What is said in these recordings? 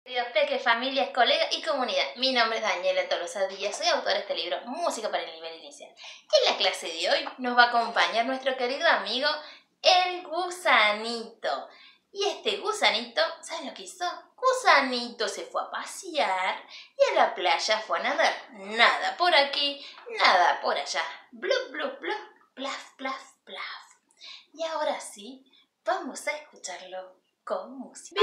Queridos peques, familias, colegas y comunidad, mi nombre es Daniela Tolosa Díaz, soy autora de este libro Música para el nivel inicial. En la clase de hoy nos va a acompañar nuestro querido amigo el gusanito. Y este gusanito, ¿saben lo que hizo? Gusanito se fue a pasear y a la playa fue a nadar. Nada por aquí, nada por allá. Blup, blup, blup, plaf, plaf, plaf. Y ahora sí, vamos a escucharlo con música.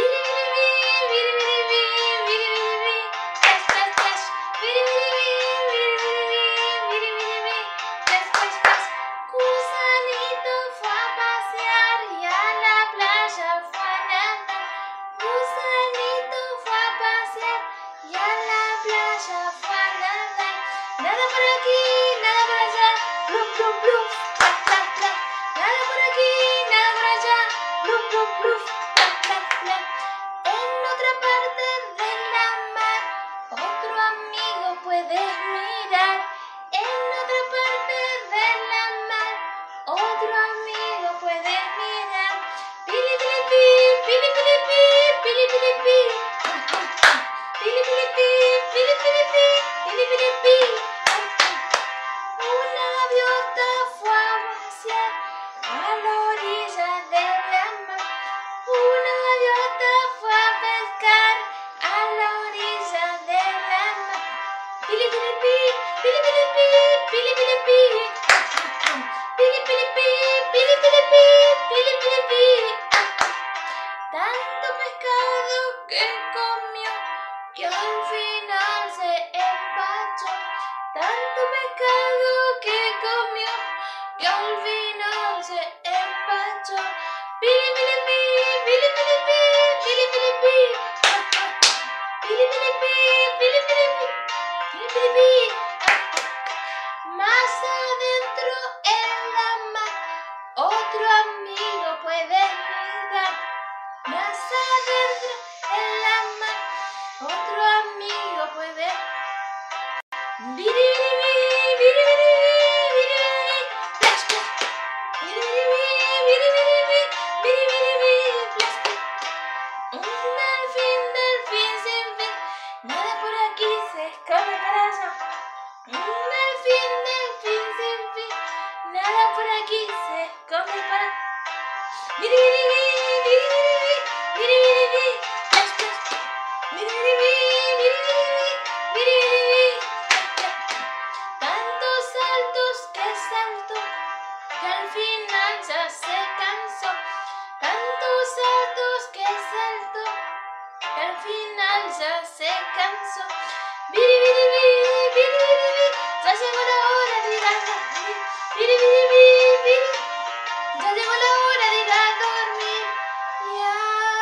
Gusanito fue a pasear y a la playa fue a nadar. Gusanito fue a pasear y a la playa fue a nadar. Nada por aquí, nada por allá. Blup, blup, blup, plaf, plaf, plaf. Nada por aquí, nada por allá. Blup, blup, blup, plaf, plaf, plaf. En otra parte de la mar, otro amigo puedes mirar. En otra parte de la mar, otro amigo puedes mirar. Pili, pili, pi, pili, pili, pi, pili, pili, pi. Pili, pili, pi, pili, pili, pi, pili, pili, pi. Una gaviota fue a pasear a la orilla de la mar. Una gaviota fue a pescar a la orilla de la mar. Pili, pili, pi, pili, pili, pi, pili, pili, pi. Pili, pili, pi, pili, pili, pi, pili, pili, pi. Tanto pescado que comió que al final se empachó. Tanto pescado que comió que al final se empachó. Pili, pili, pi, pili, pili, pi, pili, pili, pi. Pili, pili, pi, pili, pili, pi, pili, pili, pi. Más adentro en la mar, otro amigo puedes mirar. Más adentro en la mar, otro amigo puedes. Biri, biri, biri, biri, biri, biri, biri, flash, flash. Biri, biri, biri, biri, biri, biri, biri, biri, flash, flash. Un delfín sin fin, nada por aquí se escapa para allá. Un delfín sin fin, nada por aquí se esconde para. Biri, biri, biri, biri, biri, biri, biri, flash, flash. Biri, biri, biri, biri, biri, biri, biri. Tantos saltos que saltó que al final ya se cansó. Tantos saltos que saltó que al final ya se cansó. Biri, biri, biri, biri, biri, biri, ya llegó la hora de ir a dormir. Biri, biri, biri, biri, ya llegó la hora de ir a dormir. Ya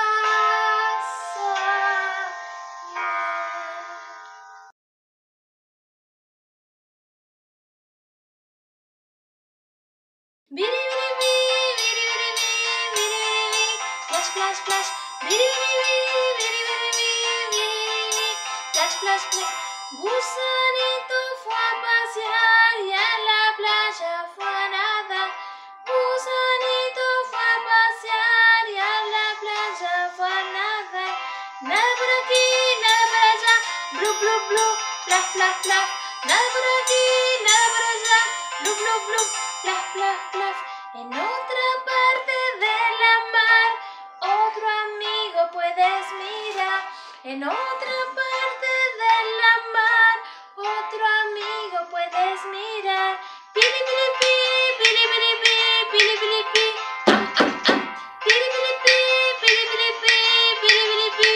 Biri, biri, biri, biri, biri, biri, biri, biri, flash, flash, flash. Biri, biri, biri, biri, biri, biri, biri, flash, flash, flash. Gusanito fue a pasear y a la playa fue a nadar. Gusanito fue a pasear y a la playa fue a nadar. Nada por aquí, nada por allá. Blup, blup, blup, plaf, plaf, plaf. Nada por aquí, nada por allá. Blup, blup, blup, plaf, plaf, plaf. En otra parte de la mar, otro amigo puedes mirar. En otra parte de la mar, otro amigo puedes mirar. Pili, pili, pi, pili, pili, pi, pili, pili, pi. Pili, pili, pi, pili, pili, pi, pili, pili, pi.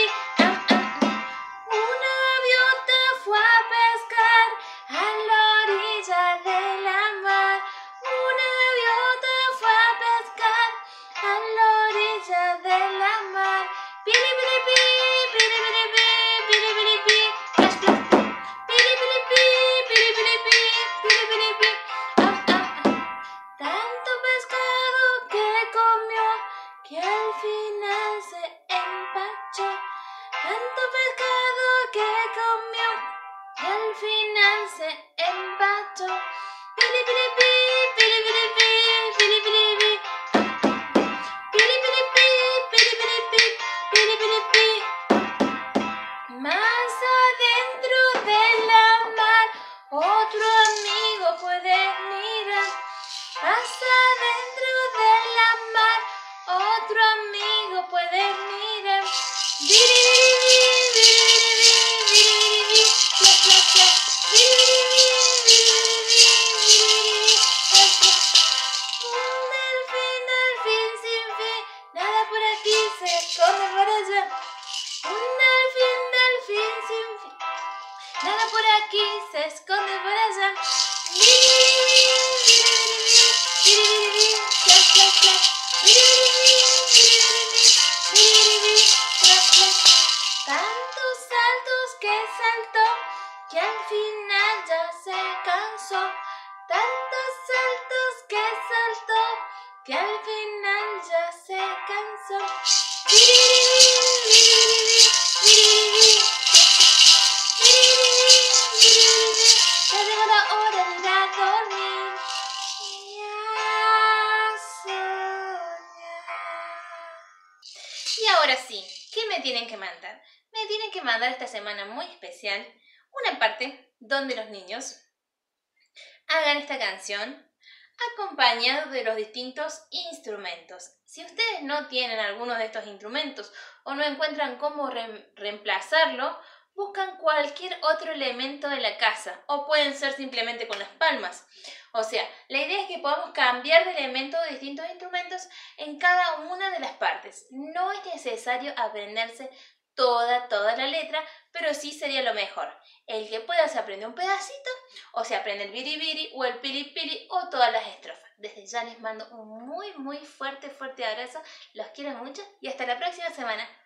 Una gaviota fue a pescar a la orilla de la mar. Una gaviota fue a pescar a la orilla de la mar. Pili, pili, pi, pili, pili, pi, otro amigo puedes mirar. Biribiri, biribiri, biribiri, flash, flash, flash. Biribiri, biribiri, biribiri, flash, flash. Un delfín sin fin, nada por aquí se esconde por allá. Un delfín sin fin, nada por aquí se esconde por allá. Biribiri, biribiri, biribiri, flash, flash, flash. Biribiri, biribiri, biribiri, flash, flash. Tantos saltos que saltó, que al final ya se cansó. Tantos saltos que saltó, que al final ya se cansó. Biribiri, biribiri, biribiri, biribiri, biribiri, ya llegó la hora de ir a dormir y a soñar. Y ahora sí, ¿qué me tienen que mandar? Me tienen que mandar esta semana muy especial una parte donde los niños hagan esta canción acompañado de los distintos instrumentos. Si ustedes no tienen alguno de estos instrumentos o no encuentran cómo reemplazarlo, buscan cualquier otro elemento de la casa o pueden ser simplemente con las palmas. O sea, la idea es que podamos cambiar de elemento de distintos instrumentos en cada una de las partes. No es necesario aprenderse toda la letra, pero sí sería lo mejor. El que pueda se aprende un pedacito, o se aprende el biribiri o el pilipili o todas las estrofas. Desde ya les mando un muy fuerte abrazo, los quiero mucho y hasta la próxima semana.